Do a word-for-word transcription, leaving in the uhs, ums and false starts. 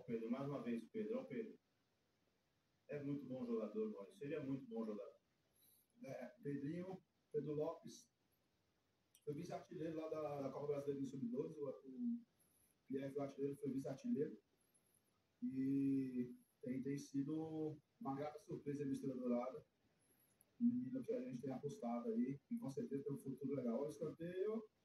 o Pedro, mais uma vez, Pedro. Ó, o Pedro. É muito bom jogador, Maurício. Ele é muito bom jogador. É, Pedrinho, Pedro Lopes, foi vice-artilheiro lá da, da Copa Brasileira do sub doze. O, o Pierre, o artilheiro, foi vice-artilheiro. E tem, tem sido uma grata surpresa a Estrela Dourada. Um menino que a gente tem apostado aí, que com certeza tem um futuro legal. Olha o escanteio.